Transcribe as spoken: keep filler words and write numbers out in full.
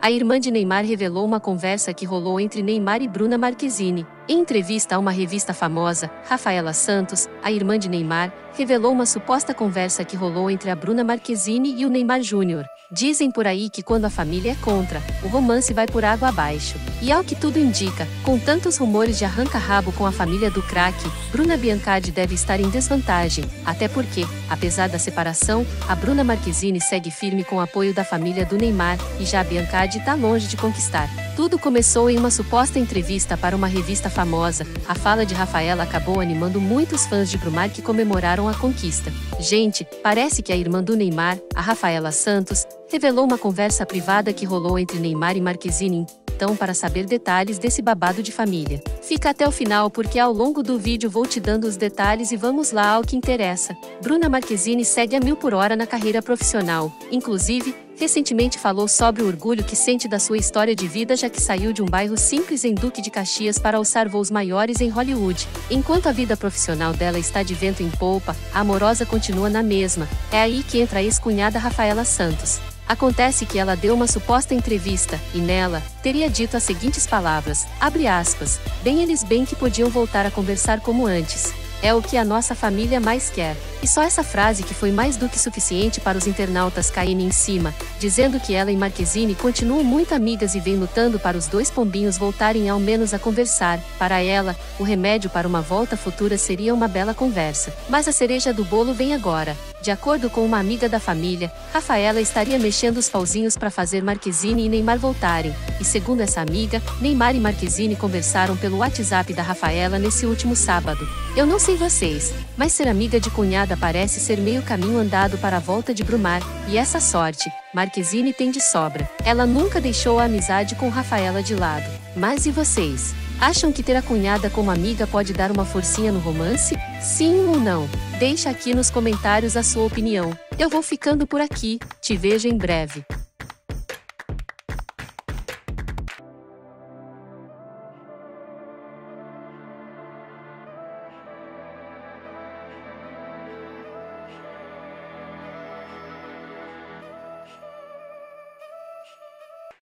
A irmã de Neymar revelou uma conversa que rolou entre Neymar e Bruna Marquezine. Em entrevista a uma revista famosa, Rafaela Santos, a irmã de Neymar, revelou uma suposta conversa que rolou entre a Bruna Marquezine e o Neymar Júnior. Dizem por aí que quando a família é contra, o romance vai por água abaixo. E ao que tudo indica, com tantos rumores de arranca-rabo com a família do craque, Bruna Biancardi deve estar em desvantagem, até porque, apesar da separação, a Bruna Marquezine segue firme com o apoio da família do Neymar, e já a Biancardi está longe de conquistar. Tudo começou em uma suposta entrevista para uma revista famosa. A fala de Rafaela acabou animando muitos fãs de Brumar que comemoraram a conquista. Gente, parece que a irmã do Neymar, a Rafaela Santos, revelou uma conversa privada que rolou entre Neymar e Marquezine. Então, para saber detalhes desse babado de família, fica até o final porque ao longo do vídeo vou te dando os detalhes e vamos lá ao que interessa. Bruna Marquezine segue a mil por hora na carreira profissional. Inclusive, recentemente falou sobre o orgulho que sente da sua história de vida, já que saiu de um bairro simples em Duque de Caxias para alçar voos maiores em Hollywood. Enquanto a vida profissional dela está de vento em polpa, a amorosa continua na mesma. É aí que entra a ex-cunhada Rafaela Santos. Acontece que ela deu uma suposta entrevista, e nela, teria dito as seguintes palavras, abre aspas, bem eles bem que podiam voltar a conversar como antes. É o que a nossa família mais quer. E só essa frase que foi mais do que suficiente para os internautas caírem em cima, dizendo que ela e Marquezine continuam muito amigas e vêm lutando para os dois pombinhos voltarem ao menos a conversar. Para ela, o remédio para uma volta futura seria uma bela conversa. Mas a cereja do bolo vem agora. De acordo com uma amiga da família, Rafaela estaria mexendo os pauzinhos para fazer Marquezine e Neymar voltarem. E segundo essa amiga, Neymar e Marquezine conversaram pelo WhatsApp da Rafaela nesse último sábado. Eu não sei vocês, mas ser amiga de cunhada parece ser meio caminho andado para a volta de Brumar, e essa sorte, Marquezine tem de sobra. Ela nunca deixou a amizade com Rafaela de lado. Mas e vocês? Acham que ter a cunhada como amiga pode dar uma forcinha no romance? Sim ou não? Deixa aqui nos comentários a sua opinião. Eu vou ficando por aqui, te vejo em breve.